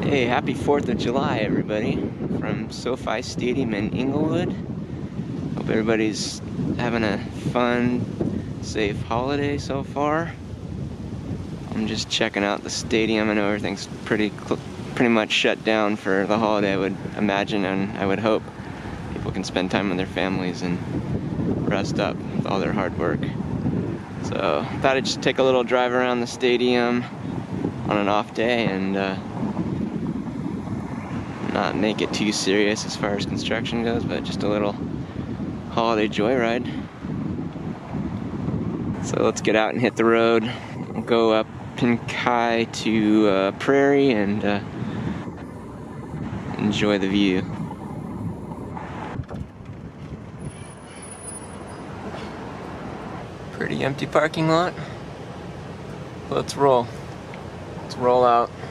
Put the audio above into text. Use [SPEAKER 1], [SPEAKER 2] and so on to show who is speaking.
[SPEAKER 1] Hey, happy 4th of July, everybody, from SoFi Stadium in Inglewood. Hope everybody's having a fun, safe holiday so far. I'm just checking out the stadium. I know everything's pretty much shut down for the holiday, I would imagine, and I would hope people can spend time with their families and rest up with all their hard work. So, thought I'd just take a little drive around the stadium on an off day and not make it too serious as far as construction goes, but just a little holiday joyride. So let's get out and hit the road. We'll go up Pincay to Prairie and enjoy the view. Pretty empty parking lot. Let's roll. Let's roll out.